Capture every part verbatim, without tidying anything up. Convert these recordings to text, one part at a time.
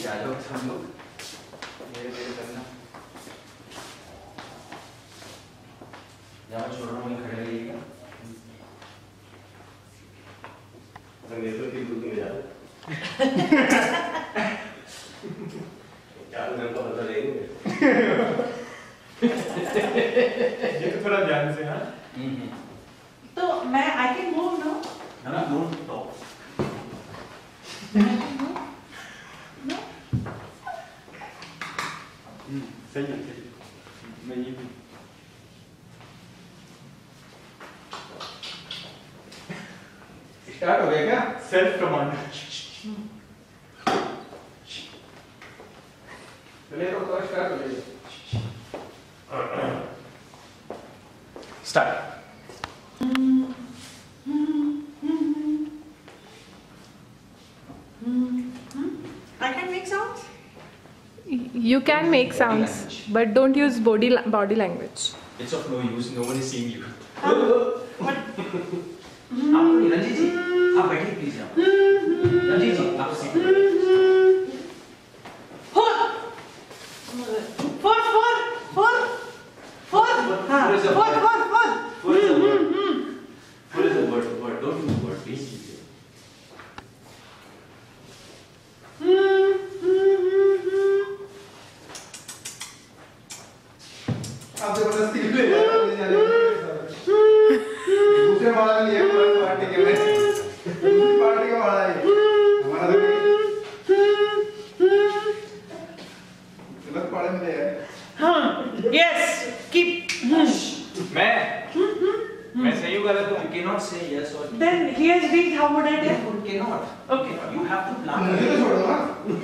आ जाओ सब लोग, धीरे धीरे करना। जहाँ छोड़ रहा हूँ वहीं खड़े रहिएगा। अरे तो ठीक दूर नहीं जा रहा। क्या मेरे को पता नहीं है। ये तो थोड़ा ध्यान से हाँ। तो मैं आई कैन मूव नो। है ना, डोंट टॉक। सही है, मैं ये भी स्टार्ट हो गया क्या? Self command. चलिए तो स्टार्ट हो जाइए। Start. I can make sounds. You can make sounds, but don't use body la- body language. It's of no use. No one is seeing you. What? आप रंजीत जी, आप बैठिए प्लीज यहाँ। रंजीत जी, आप सीटिए। Four. Four, four, four, four. हाँ, Four is a four, word. four, four. Four is a word. Four is a word. Word. Don't use word, please. आप जबरदस्ती ले जा रहे हो। दूसरे वाला भी है पार्टी के में। पार्टी का वाला है। हमारा तो गलत पाड़े में ले आए। हाँ, yes. Keep. मैं मैं सही हूँ गलत हूँ? You cannot say yes or no. Then here's read. How would I do? You cannot. Okay. You have to plan. मुझे तो छोड़ो ना।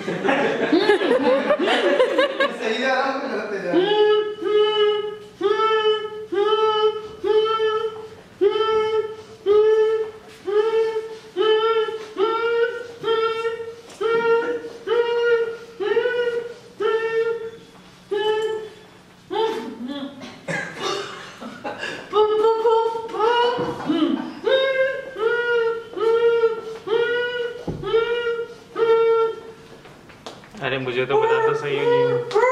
सही जा रहा हूँ गलत जा रहा हूँ। अरे मुझे तो पता तो सही नहीं है।